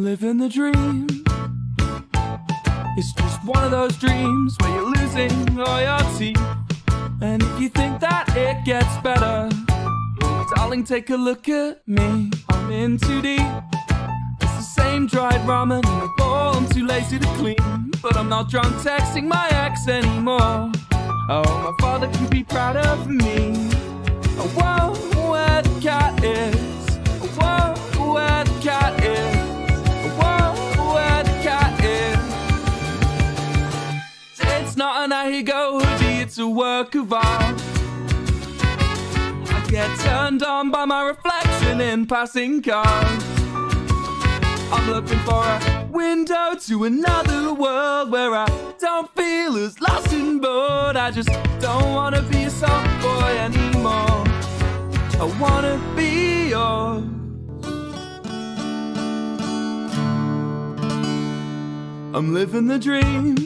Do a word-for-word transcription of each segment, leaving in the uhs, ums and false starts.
living the dream. It's just one of those dreams where you're losing all your teeth. And if you think that it gets better, darling, take a look at me. I'm in too deep. It's the same dried ramen in a bowl I'm too lazy to clean. But I'm not drunk texting my ex anymore. Oh, my father could be proud of me. Oh, whoa, where the cat is. Oh, whoa, where the cat is. Oh, whoa, where the cat is. It's not an Ahegao hoodie, it's a work of art. I get turned on by my reflection in passing cars. I'm looking for a window to another world where I don't feel as lost and bored. I just don't wanna be a soft boy anymore. I wanna be yours. I'm living the dream.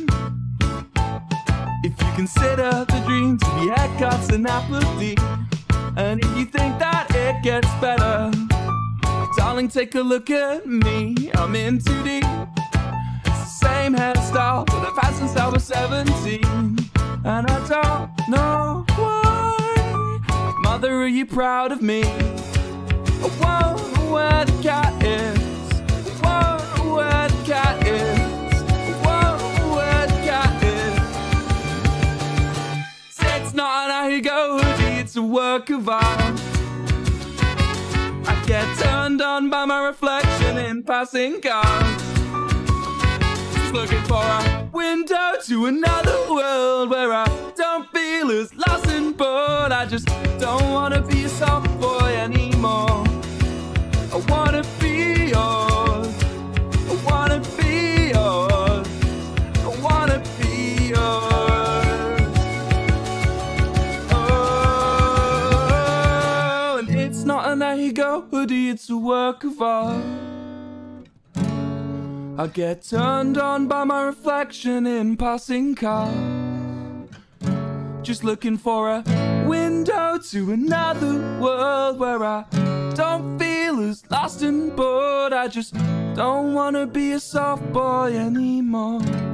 If you consider the dream to be haircuts and apathy, and if you think that it gets better, darling, take a look at me. I'm in too deep. It's the same hairstyle that I've had since I was seventeen. And I don't know why. Mother, are you proud of me? Oh, whoa, where the cat is. Whoa, where the cat is. Whoa, where the cat is. It's not an Ahegao hoodie, it's a work of art. I get turned on by my reflection in passing cars. Just looking for a window to another world where I don't feel as lost and bored. I just don't wanna be a soft boy anymore. I wanna be yours. I wanna be yours. I wanna be yours. Oh, and it's not an Ahegao hoodie, it's a work of art. I get turned on by my reflection in passing cars. Just looking for a window to another world where I don't feel as lost and bored. I just don't wanna be a soft boy anymore.